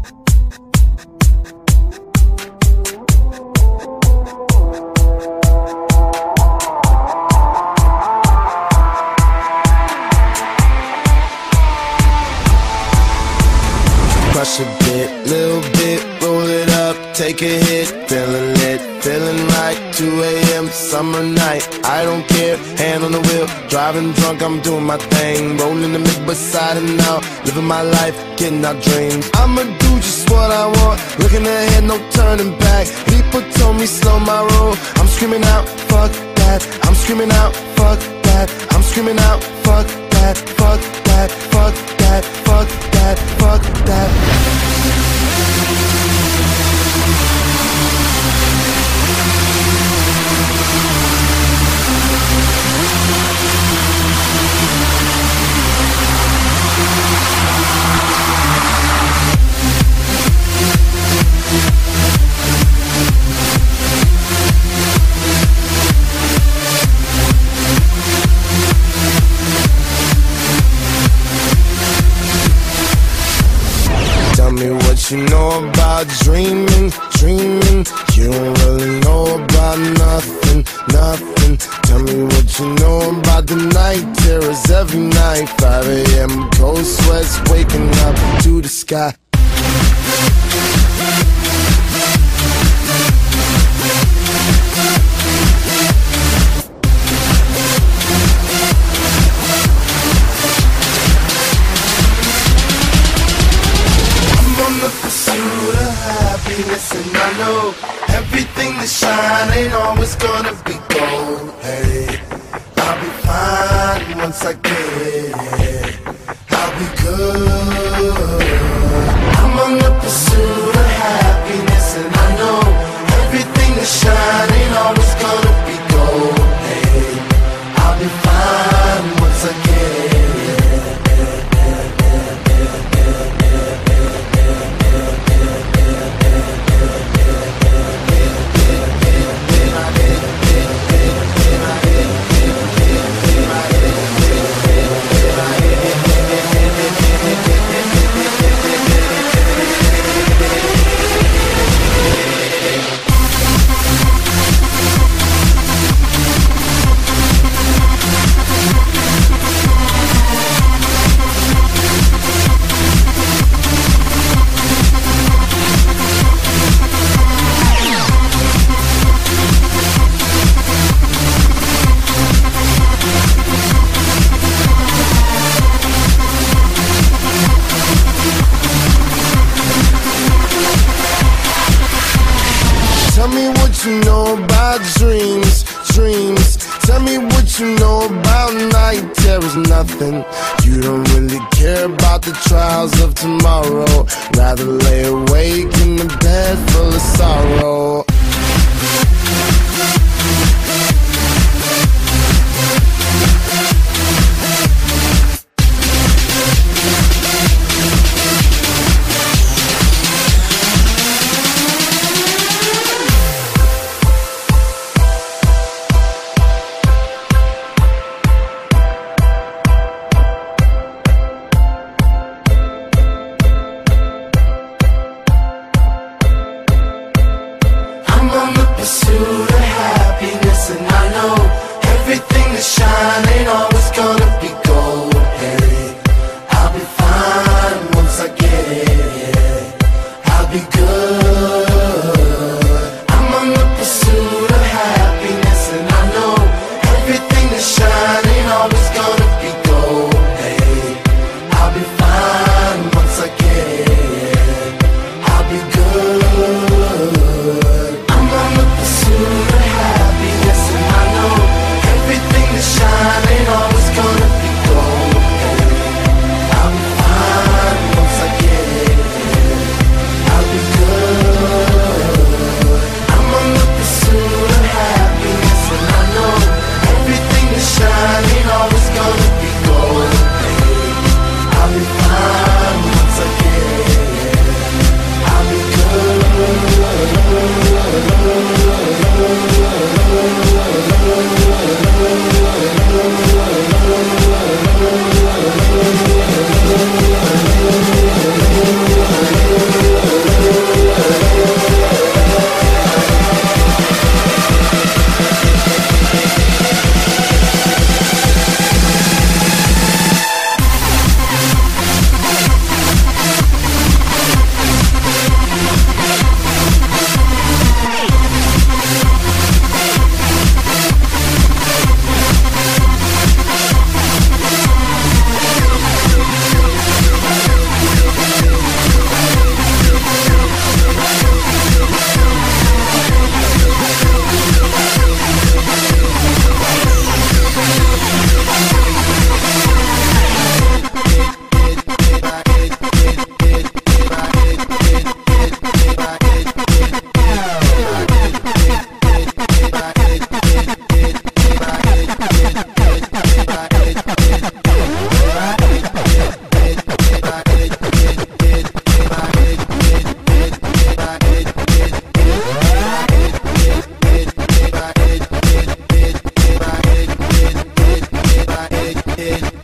Crush a bit, little bit, roll it up, take a hit, feeling lit, feeling right, 2 a.m. summer night, I don't care, hand on the wheel, driving drunk, I'm doing my thing, rolling the mid beside and out, living my life, getting our dreams. I'ma do just what I want, looking ahead, no turning back. People told me slow my roll, I'm screaming out, fuck that, I'm screaming out, fuck that, I'm screaming out, fuck that, fuck that, fuck that, fuck that, fuck that. Tell me what you know about dreaming, dreaming. You don't really know about nothing, nothing. Tell me what you know about the night terrors every night. 5 a.m. cold sweats waking up to the sky. And I know everything that shine ain't always gonna be gold. Hey, I'll be fine once I get it. I'll be good. I'm on the pursuit of happiness, and I know everything that shine ain't always gonna be gold. Hey, I'll be fine once I get it. Tell me what you know about dreams, dreams. Tell me what you know about night terrors, nothing. You don't really care about the trials of tomorrow. Rather lay awake in the bed full of sorrow. On the pursuit of happiness, and I know everything that shine ain't always gonna be gold. Hey, I'll be fine once I get it. I'll be good. I'm on the pursuit of happiness, and I know everything that shine ain't always gonna be gold. Hey, I'll be fine once I get it. I'll be good. I'm on the pursuit of happiness, and I know everything that shine ain't always it.